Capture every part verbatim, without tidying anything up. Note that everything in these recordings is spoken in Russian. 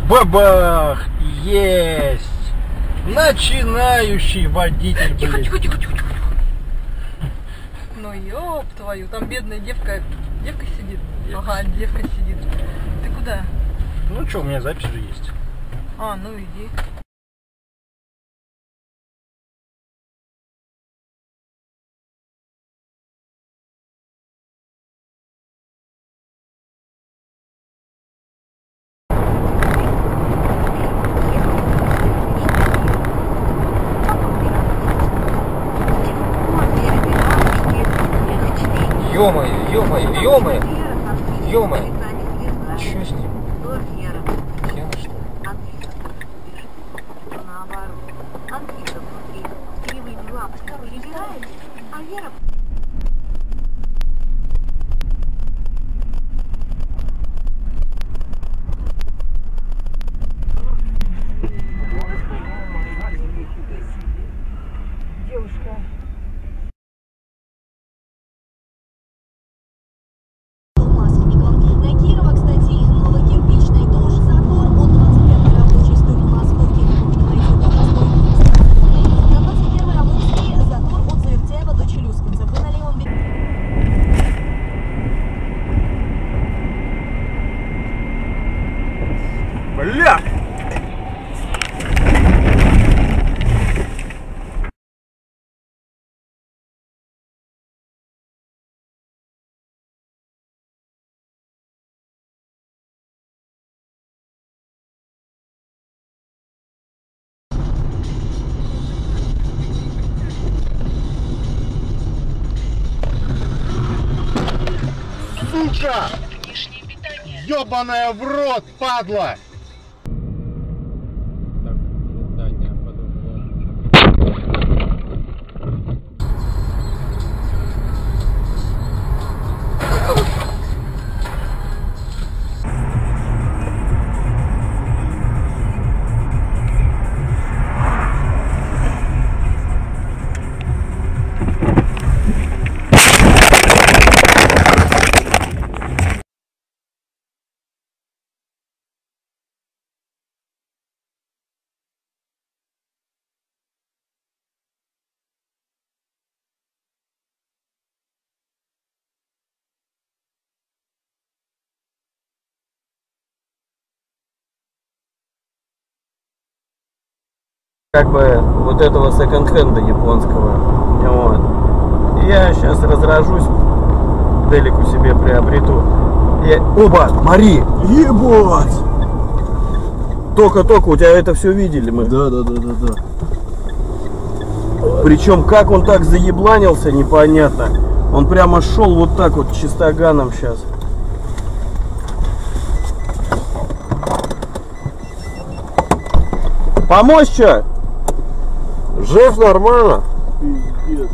Бабах! Есть! Начинающий водитель, тихо, блин. тихо, тихо, тихо, тихо. Ну ёб твою, там бедная девка, девка сидит. Девка. Ага, девка сидит. Ты куда? Ну что, у меня запись же есть. А, ну иди. Ё-моё, ё-моё, ё-моё, ё-моё. Чё с ним? Пьяный, что ли? Девушка. На Кирова, кстати, ᴛᴇррɪʟ тоже затор от двадцать первой рабочей стойки Московки на двадцать первой рабочей затор от ᴄрᴏᴍᴘɪ до Челюскинцев. Вы на левом берегу. Бля! Сука! Ёбаная в рот, падла! Как бы вот этого секонд-хенда японского. Вот. Я сейчас разражусь, делику себе приобрету. Я... Оба, Мари! Ебать! Только-только у тебя это все видели мы. Да, да, да, да, да. Причем как он так заебланился, непонятно. Он прямо шел вот так вот чистоганом сейчас. Помочь что? Жив нормально? Пиздец.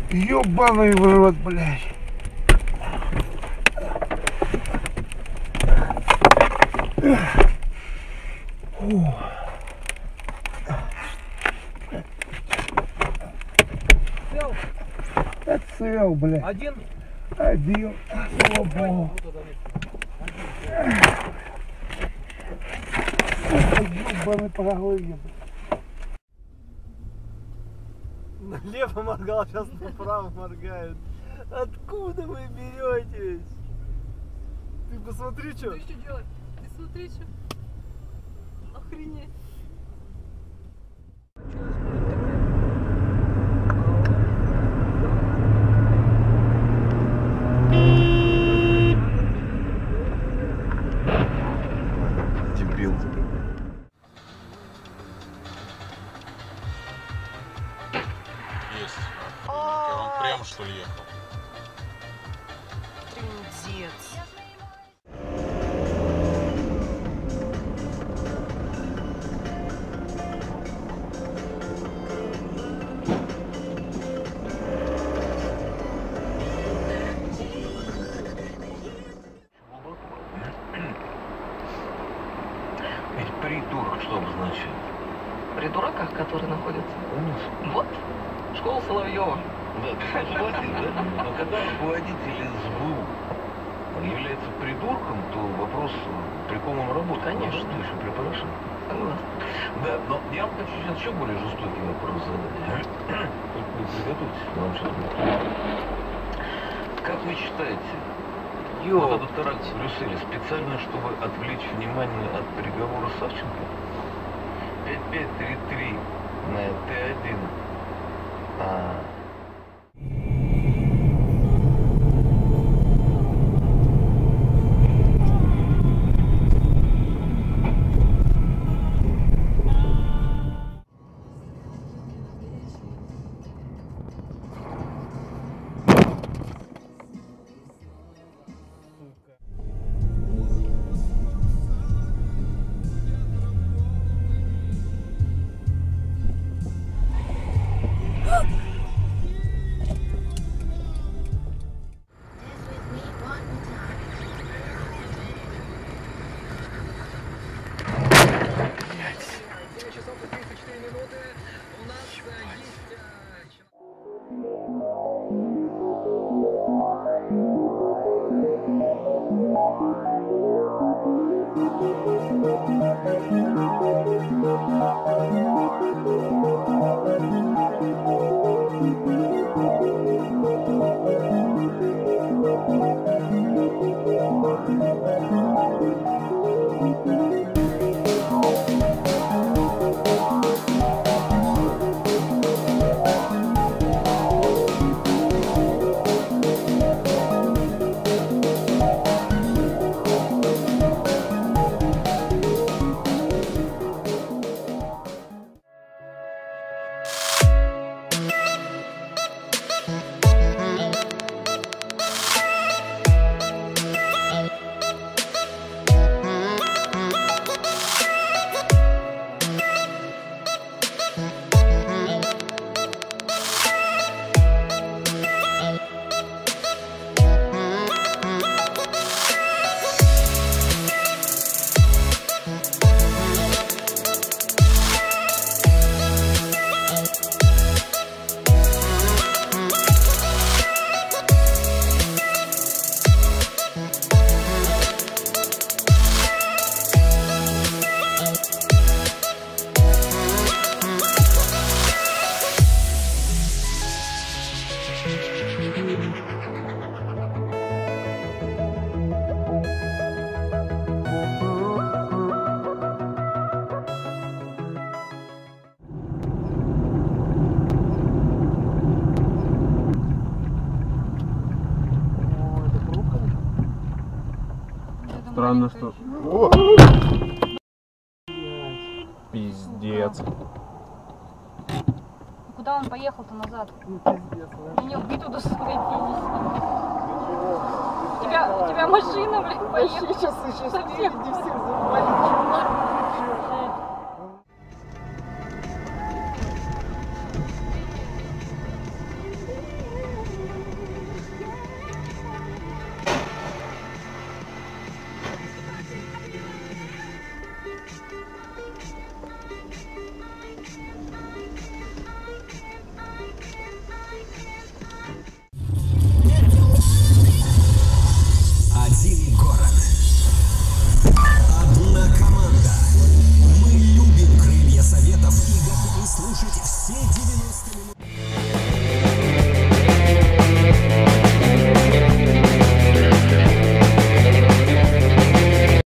Ёбаный в рот, блядь. Фу. Сел? Отцел, блядь. Один? Один. Слава Богу. Ёбаный по голове. Налево моргал, сейчас направо моргает. Откуда вы беретесь? Ты посмотри, что. Ты что делать? Ты смотри, что. Охренеть. Дебил. Есть. Он прям что ли ехал? Трындец. Ведь придурок что обозначает? Придурок, который находится? Умница. Вот, школа Соловьева. Да, ты согласен, да? Но когда руководитель СБУ является придурком, то вопрос, при ком он работает. Конечно. Ты еще при Порошенко. Согласна. Да, но я вам хочу сейчас еще более жестокий вопрос задать. Только вы приготовьтесь, вам сейчас будет. Как вы считаете, вот этот теракт в Брюсселе специально, чтобы отвлечь внимание от переговора Савченко? пять пять три три на Т один. А... Странно, что... Пиздец. Куда он поехал-то назад? Ну, пиздец, да? Я не убить туда свои пенис. У тебя, у тебя машина, блин, поехала. Сейчас, сейчас, сейчас, всех завалить.